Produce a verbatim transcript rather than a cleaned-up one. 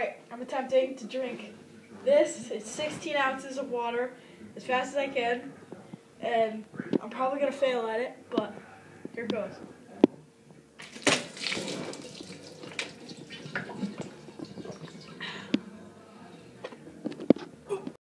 Alright, I'm attempting to drink this. It's sixteen ounces of water as fast as I can. And I'm probably going to fail at it, but here it goes.